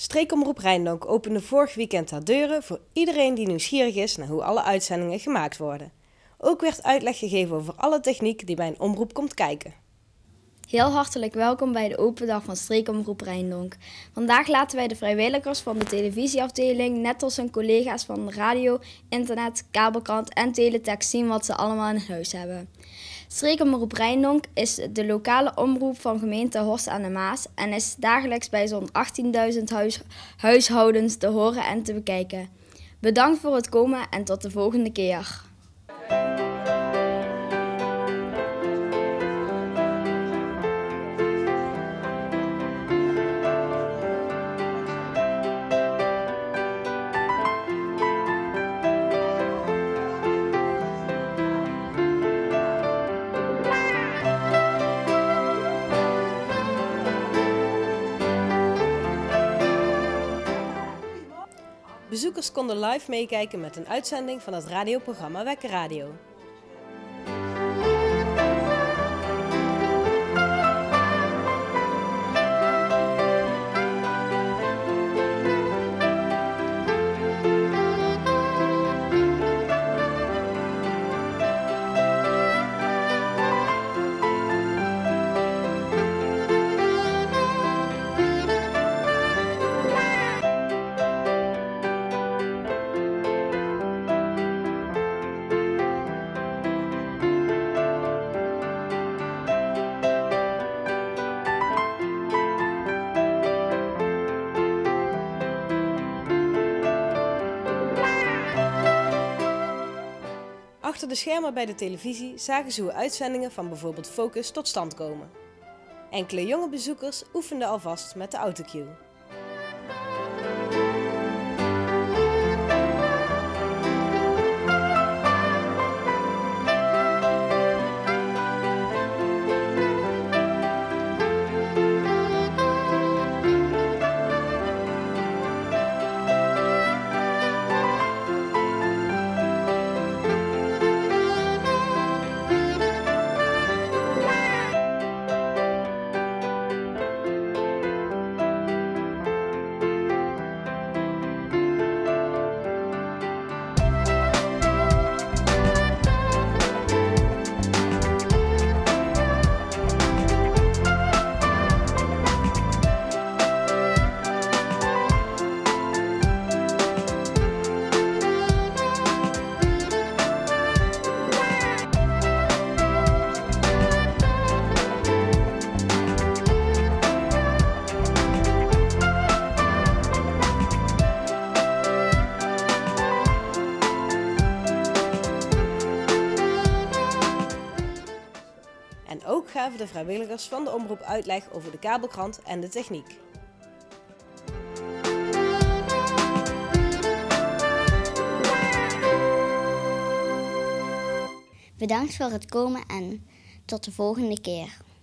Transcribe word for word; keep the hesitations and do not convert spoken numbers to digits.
Streekomroep Rijndonk opende vorig weekend haar deuren voor iedereen die nieuwsgierig is naar hoe alle uitzendingen gemaakt worden. Ook werd uitleg gegeven over alle techniek die bij een omroep komt kijken. Heel hartelijk welkom bij de open dag van Streekomroep Rijndonk. Vandaag laten wij de vrijwilligers van de televisieafdeling, net als hun collega's van radio, internet, kabelkrant en teletext zien wat ze allemaal in huis hebben. Streekomroep Rijndonk is de lokale omroep van gemeente Horst aan de Maas en is dagelijks bij zo'n achttienduizend huis, huishoudens te horen en te bekijken. Bedankt voor het komen en tot de volgende keer. Bezoekers konden live meekijken met een uitzending van het radioprogramma Wekker Radio. Achter de schermen bij de televisie zagen ze hoe uitzendingen van bijvoorbeeld Focus tot stand komen. Enkele jonge bezoekers oefenden alvast met de autocue. En ook gaven de vrijwilligers van de omroep uitleg over de kabelkrant en de techniek. Bedankt voor het komen en tot de volgende keer.